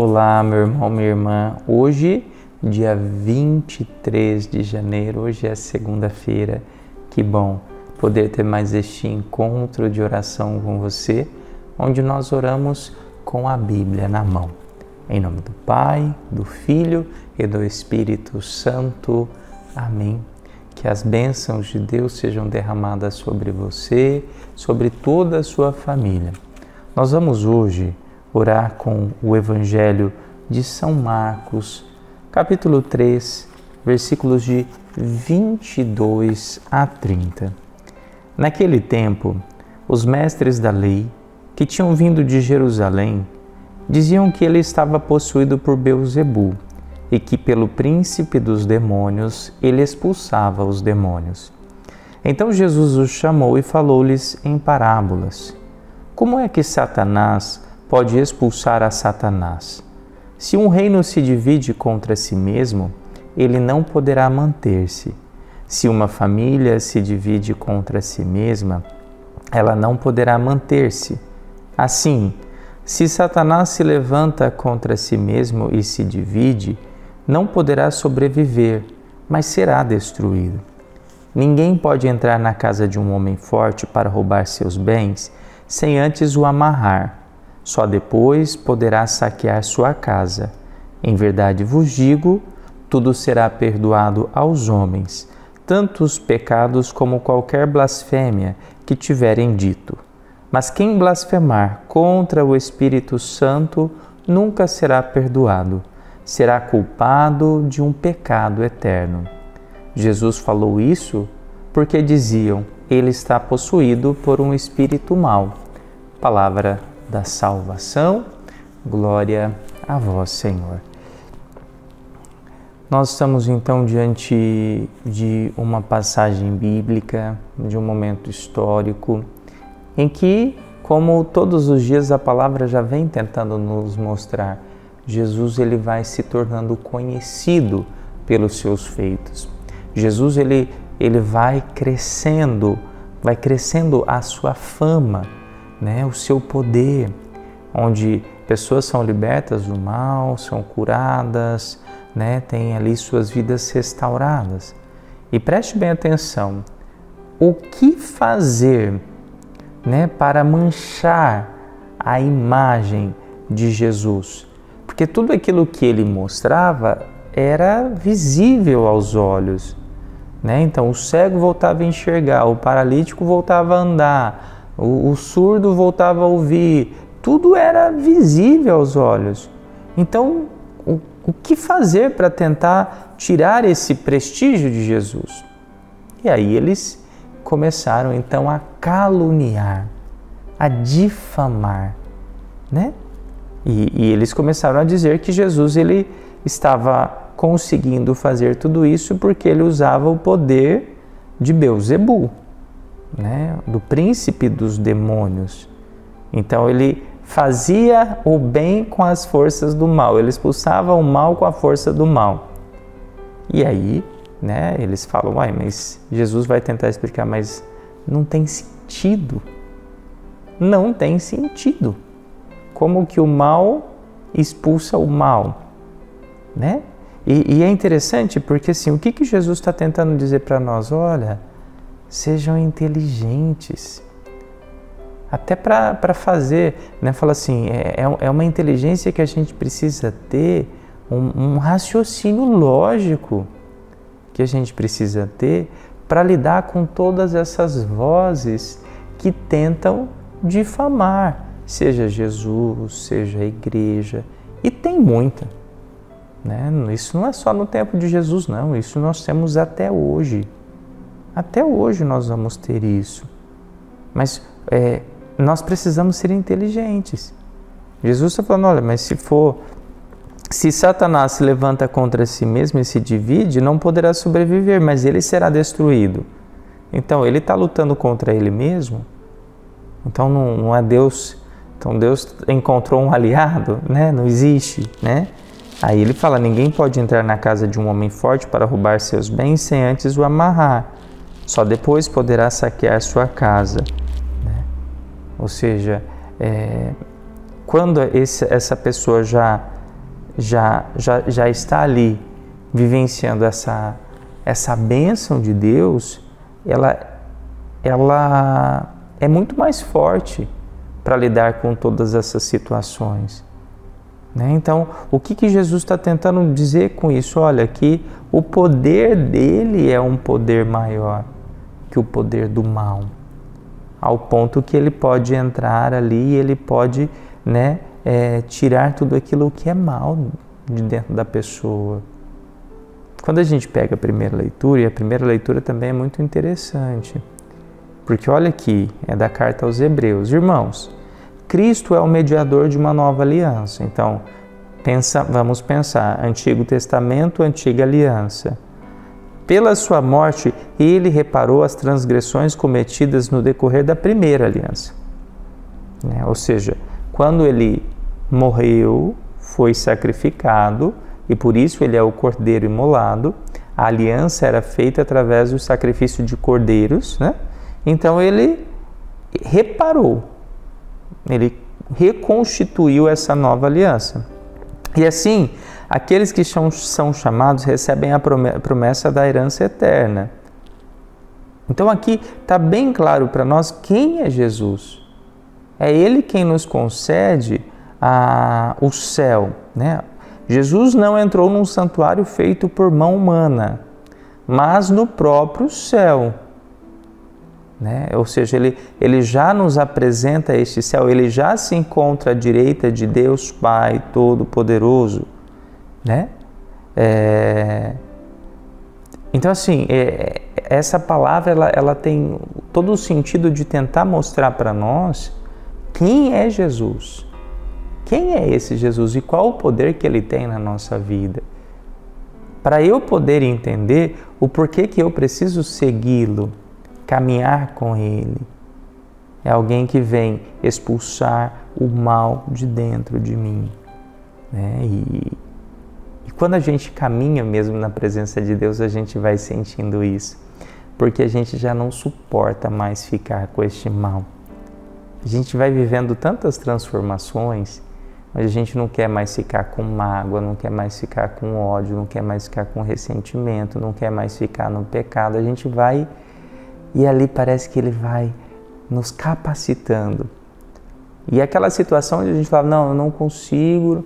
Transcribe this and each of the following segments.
Olá, meu irmão, minha irmã. Hoje, dia 23 de janeiro, hoje é segunda-feira. Que bom poder ter mais este encontro de oração com você, onde nós oramos com a Bíblia na mão. Em nome do Pai, do Filho e do Espírito Santo. Amém. Que as bênçãos de Deus sejam derramadas sobre você, sobre toda a sua família. Nós vamos hoje orar com o Evangelho de São Marcos, capítulo 3, versículos de 22 a 30. Naquele tempo, os mestres da lei, que tinham vindo de Jerusalém, diziam que ele estava possuído por Beelzebu e que pelo príncipe dos demônios ele expulsava os demônios. Então Jesus os chamou e falou-lhes em parábolas. Como é que Satanás pode expulsar a Satanás? Se um reino se divide contra si mesmo, ele não poderá manter-se. Se uma família se divide contra si mesma, ela não poderá manter-se. Assim, se Satanás se levanta contra si mesmo e se divide, não poderá sobreviver, mas será destruído. Ninguém pode entrar na casa de um homem forte para roubar seus bens sem antes o amarrar. Só depois poderá saquear sua casa. Em verdade vos digo, tudo será perdoado aos homens, tanto os pecados como qualquer blasfêmia que tiverem dito. Mas quem blasfemar contra o Espírito Santo nunca será perdoado, será culpado de um pecado eterno. Jesus falou isso porque diziam, ele está possuído por um espírito mau. Palavra da salvação, glória a vós, Senhor. Nós estamos então diante de uma passagem bíblica, de um momento histórico, em que, como todos os dias a palavra já vem tentando nos mostrar, Jesus ele vai se tornando conhecido pelos seus feitos. Jesus ele vai crescendo a sua fama, né? O seu poder, onde pessoas são libertas do mal, são curadas, né? Têm ali suas vidas restauradas. E preste bem atenção, o que fazer, né, para manchar a imagem de Jesus? Porque tudo aquilo que ele mostrava era visível aos olhos, né? Então o cego voltava a enxergar, o paralítico voltava a andar, o surdo voltava a ouvir, tudo era visível aos olhos. Então, o que fazer para tentar tirar esse prestígio de Jesus? E aí eles começaram então a caluniar, a difamar, né? E eles começaram a dizer que Jesus ele estava conseguindo fazer tudo isso porque ele usava o poder de Beelzebu, né? Do príncipe dos demônios. Então ele fazia o bem com as forças do mal, ele expulsava o mal com a força do mal. E aí, né, eles falam, mas Jesus vai tentar explicar, mas não tem sentido. Não tem sentido. Como que o mal expulsa o mal, né? E é interessante porque assim, o que Jesus está tentando dizer para nós? Olha, sejam inteligentes. Até para fazer, né? Fala assim, é uma inteligência que a gente precisa ter, um raciocínio lógico que a gente precisa ter para lidar com todas essas vozes que tentam difamar, seja Jesus, seja a igreja, e tem muita, né? Isso não é só no tempo de Jesus, não, isso nós temos até hoje. Até hoje nós vamos ter isso. Mas nós precisamos ser inteligentes. Jesus está falando, olha, mas se Satanás se levanta contra si mesmo e se divide, não poderá sobreviver, mas ele será destruído. Então, ele está lutando contra ele mesmo? Então, não é Deus. Então, Deus encontrou um aliado, né? Não existe, né? Aí ele fala, ninguém pode entrar na casa de um homem forte para roubar seus bens sem antes o amarrar. Só depois poderá saquear sua casa. Né? Ou seja, quando essa pessoa já já está ali vivenciando essa bênção de Deus, ela é muito mais forte para lidar com todas essas situações. Né? Então, o que Jesus está tentando dizer com isso? Olha, que o poder dele é um poder maior que o poder do mal, ao ponto que ele pode entrar ali e ele pode, né, tirar tudo aquilo que é mal de dentro da pessoa. Quando a gente pega a primeira leitura, e a primeira leitura também é muito interessante, porque olha aqui, é da carta aos Hebreus. Irmãos, Cristo é o mediador de uma nova aliança. Então, vamos pensar, Antigo Testamento, Antiga Aliança. Pela sua morte, ele reparou as transgressões cometidas no decorrer da primeira aliança. Ou seja, quando ele morreu, foi sacrificado, e por isso ele é o cordeiro imolado, a aliança era feita através do sacrifício de cordeiros, né? Então ele reparou, ele reconstituiu essa nova aliança. E assim, aqueles que são chamados recebem a promessa da herança eterna. Então aqui está bem claro para nós quem é Jesus. É Ele quem nos concede o céu, né? Jesus não entrou num santuário feito por mão humana, mas no próprio céu. Né? Ou seja, ele já nos apresenta este céu, ele já se encontra à direita de Deus Pai Todo-Poderoso. Né? Então, assim, essa palavra ela tem todo o sentido de tentar mostrar para nós quem é Jesus. Quem é esse Jesus e qual o poder que ele tem na nossa vida? Para eu poder entender o porquê que eu preciso segui-lo, caminhar com ele. É alguém que vem expulsar o mal de dentro de mim. Né? E quando a gente caminha mesmo na presença de Deus, a gente vai sentindo isso. Porque a gente já não suporta mais ficar com este mal. A gente vai vivendo tantas transformações, mas a gente não quer mais ficar com mágoa, não quer mais ficar com ódio, não quer mais ficar com ressentimento, não quer mais ficar no pecado. A gente vai e ali parece que ele vai nos capacitando. E aquela situação onde a gente fala, não, eu não consigo,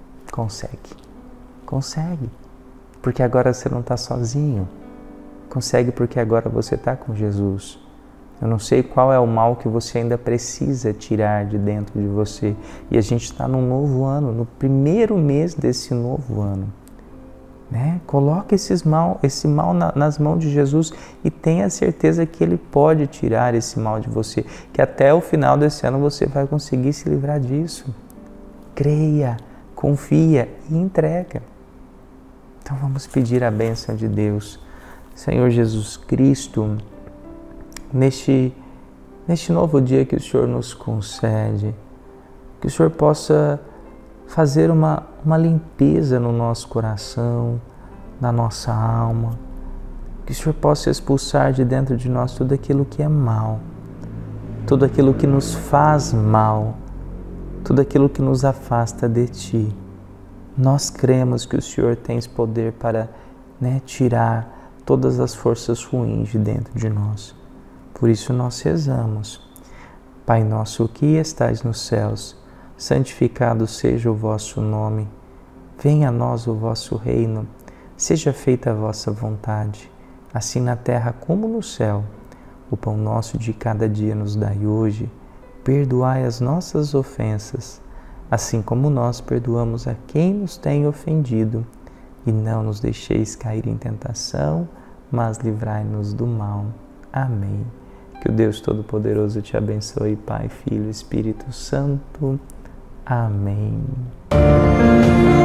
consegue, porque agora você não está sozinho, consegue porque agora você está com Jesus. Eu não sei qual é o mal que você ainda precisa tirar de dentro de você. E a gente está num novo ano, no primeiro mês desse novo ano. Né? Coloque esse mal nas mãos de Jesus e tenha certeza que Ele pode tirar esse mal de você. Que até o final desse ano você vai conseguir se livrar disso. Creia, confia e entrega. Então vamos pedir a bênção de Deus. Senhor Jesus Cristo, neste novo dia que o Senhor nos concede, que o Senhor possa fazer uma limpeza no nosso coração, na nossa alma, que o Senhor possa expulsar de dentro de nós tudo aquilo que é mal, tudo aquilo que nos faz mal, tudo aquilo que nos afasta de Ti. Nós cremos que o Senhor tem poder para, tirar todas as forças ruins de dentro de nós. Por isso nós rezamos. Pai nosso que estais nos céus, santificado seja o vosso nome. Venha a nós o vosso reino. Seja feita a vossa vontade, assim na terra como no céu. O pão nosso de cada dia nos dai hoje. Perdoai as nossas ofensas, assim como nós perdoamos a quem nos tem ofendido. E não nos deixeis cair em tentação, mas livrai-nos do mal. Amém. Que o Deus Todo-Poderoso te abençoe, Pai, Filho e Espírito Santo. Amém.